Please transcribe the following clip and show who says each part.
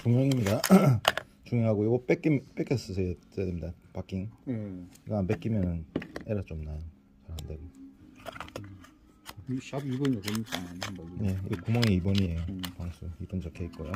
Speaker 1: 중형입니다. 중형하고 이거 뺏겨 쓰셔야 됩니다. 바킹. 이거 안 뺏기면은 에러 좀 나요. 잘 안 되고.
Speaker 2: 이 샵 2번이 보니까
Speaker 1: 네, 이 구멍이 2번이에요. 방수 2번 적혀 있고요.